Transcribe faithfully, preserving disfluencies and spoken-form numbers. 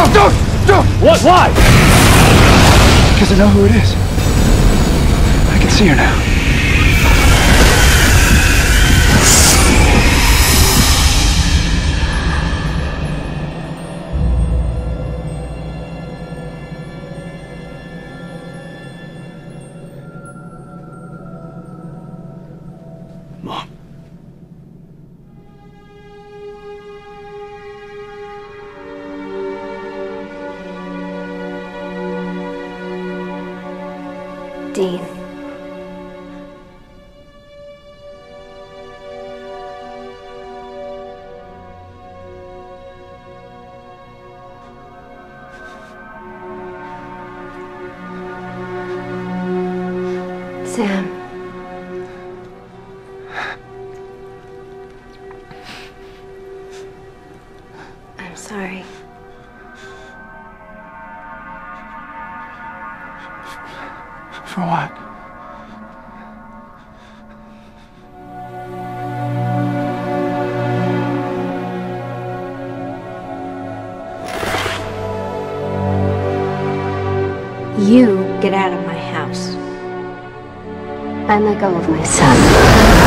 Don't, don't, don't! What? Why? Because I know who it is. I can see her now. Mom. Dean. Sam. I'm sorry. For what? You get out of my house. And let go of my son.